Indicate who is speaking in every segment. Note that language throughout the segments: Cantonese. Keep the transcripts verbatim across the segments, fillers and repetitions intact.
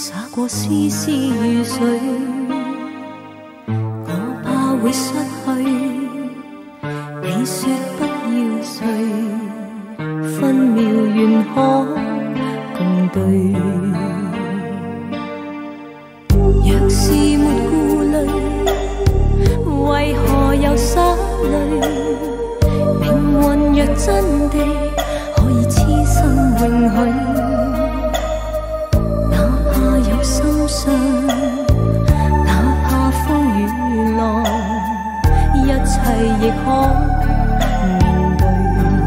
Speaker 1: 洒过丝丝雨水，我怕会失去。你说不要睡，分秒愿可共对。若是没顾虑，为何又洒泪？命运若真的可以痴心永许，哪怕有心伤，哪怕风雨浪，一切亦可面對。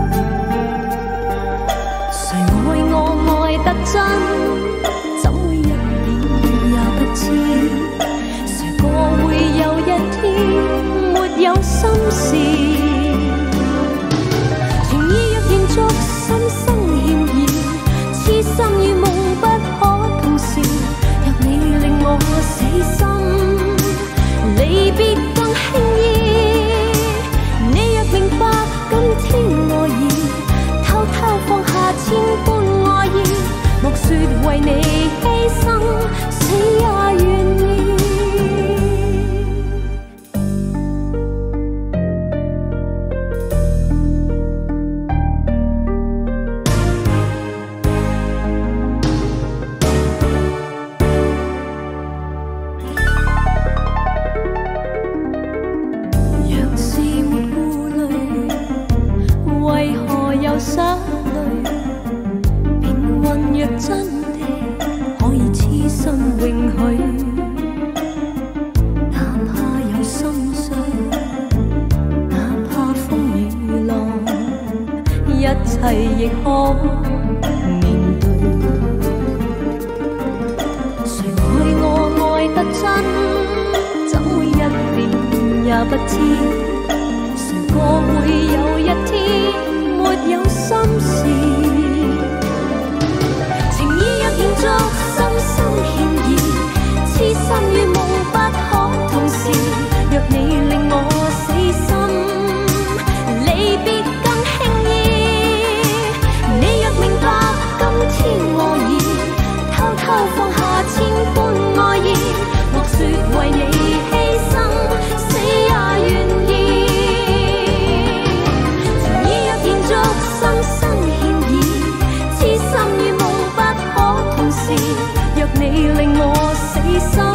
Speaker 1: 誰愛我愛得真，怎會一點也不知？誰過會有一天沒有心事？情意若延續，心生歉意，痴心與夢不可同時。若你令我死心，離別更輕易。你若明白今天愛意，偷偷放下千般愛意，莫說為你犧牲，死也願意。灑淚，命運若真的可以痴心永許，哪怕有心碎，哪怕風雨浪，一切亦可面對。誰愛我愛得真，怎會一點也不知？誰過會有一天沒有心事？情意若延續，心生歉意，痴心與夢不可同時。若你令我死心，離別更輕易。你若明白今天愛意，偷偷放下千般愛意，莫說為你犧牲，死也願意。心生歉意，痴心與夢不可同時。若你令我死心，